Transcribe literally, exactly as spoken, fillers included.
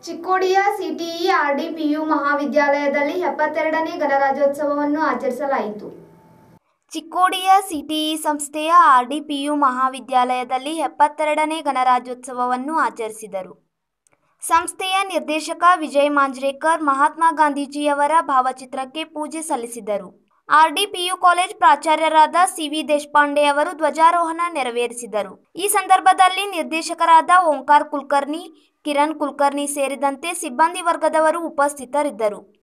ಚಿಕ್ಕೋಡಿಯ CTE RD PU ಮಹಾವಿದ್ಯಾಲಯದಲ್ಲಿ ಎಪ್ಪತ್ತೆರಡನೇ ಗಣರಾಜ್ಯೋತ್ಸವವನ್ನು ಆಚರಿಸಲಾಯಿತು. ಚಿಕ್ಕೋಡಿಯ ಸಿಟಿಇ ಸಂಸ್ಥೆಯ ಆರ್ಡಿ ಪಿಯು ಮಹಾವಿದ್ಯಾಲಯದಲ್ಲಿ ಎಪ್ಪತ್ತೆರಡನೇ ಗಣರಾಜ್ಯೋತ್ಸವವನ್ನು ಆಚರಿಸಿದರು. ಸಂಸ್ಥೆಯ ನಿರ್ದೇಶಕ ವಿಜಯ್ ಮಾಂಜ್ರೇಕರ್ ಮಹಾತ್ಮ ಗಾಂಧೀಜಿಯವರ ಭಾವಚಿತ್ರಕ್ಕೆ ಪೂಜೆ ಸಲ್ಲಿಸಿದರು. ಆರ್ಡಿ ಪಿಯು ಕಾಲೇಜ್ ಪ್ರಾಚಾರ್ಯರಾದ ಸಿ ವಿ ದೇಶಪಾಂಡೆ ಅವರು ಧ್ವಜಾರೋಹಣ ನೆರವೇರಿಸಿದರು. ಈ ಸಂದರ್ಭದಲ್ಲಿ ನಿರ್ದೇಶಕರಾದ ಓಂಕಾರ ಕುಲಕರ್ಣಿ, ಕಿರಣ್ ಕುಲಕರ್ಣಿ ಸೇರಿದಂತೆ ಸಿಬ್ಬಂದಿ ವರ್ಗದವರು ಉಪಸ್ಥಿತರಿದ್ದರು.